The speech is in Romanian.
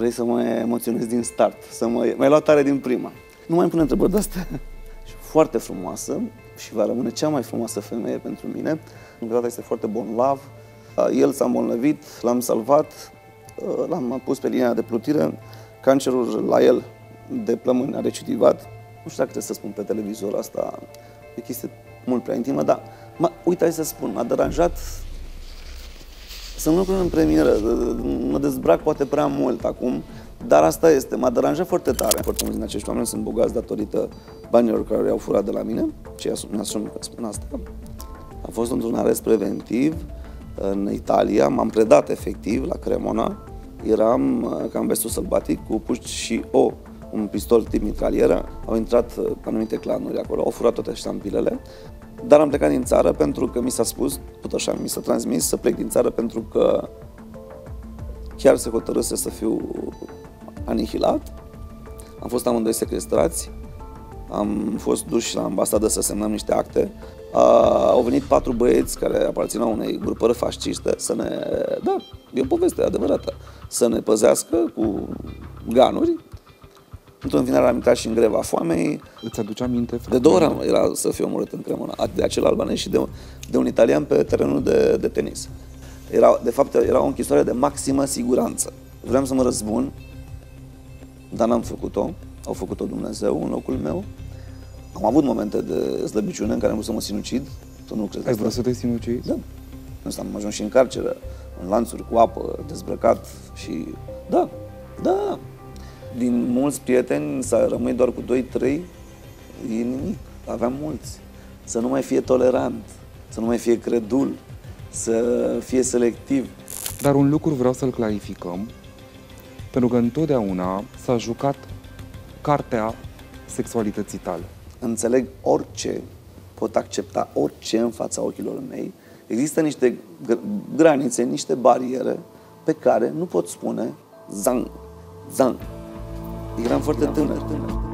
Vrei să mă emoționezi din start, să mai luat tare din prima. Nu mai îmi pune întrebări de-astea. Foarte frumoasă și va rămâne cea mai frumoasă femeie pentru mine. Încă dată este foarte bon lav. El s-a îmbolnăvit, l-am salvat, l-am pus pe linia de plutire. Cancerul la el de plămâni a recidivat. Nu știu dacă trebuie să spun pe televizor asta, e chestie mult prea intimă, dar uite, hai să spun, m-a deranjat să nu lucrăm în premieră, mă dezbrac poate prea mult acum, dar asta este, m-a deranjat foarte tare. Foarte mulți din acești oameni sunt bogați datorită banilor care i-au furat de la mine, ce mi-asum că spun asta. A fost într-un arest preventiv în Italia, m-am predat efectiv la Cremona, eram ca în Bestul Sălbatic cu puști și un pistol tip mitralieră, au intrat anumite clanuri acolo, au furat toate ștampilele, dar am plecat din țară pentru că mi s-a spus, tot așa, mi s-a transmis să plec din țară pentru că chiar se hotărâse să fiu anihilat. Am fost amândoi sequestrați, am fost duși la ambasadă să semnăm niște acte. Au venit 4 băieți care aparțineau unei grupări fasciste să ne... Da, e o poveste adevărată. Să ne păzească cu ganuri. Într-un final am intrat și în greva foamei. Îți aduce aminte? De 2 ori era să fiu omorât în Cremona, de acel albanez și de un italian pe terenul de tenis. De fapt, era o închisoare de maximă siguranță. Vreau să mă răzbun, dar n-am făcut-o. Au făcut-o Dumnezeu în locul meu. Am avut momente de slăbiciune în care am vrut să mă sinucid. Ai vrut să te sinucizi? Da. Am ajuns și în carceră, în lanțuri cu apă, dezbrăcat și... Da, da. Din mulți prieteni să rămâi doar cu 2-3, e nimic. Aveam mulți. Să nu mai fie tolerant, să nu mai fie credul, să fie selectiv. Dar un lucru vreau să-l clarificăm, pentru că întotdeauna s-a jucat cartea sexualității tale. Înțeleg orice, pot accepta orice în fața ochilor mei. Există niște granițe, niște bariere pe care nu pot spune zang, zang. Eram foarte tânăr.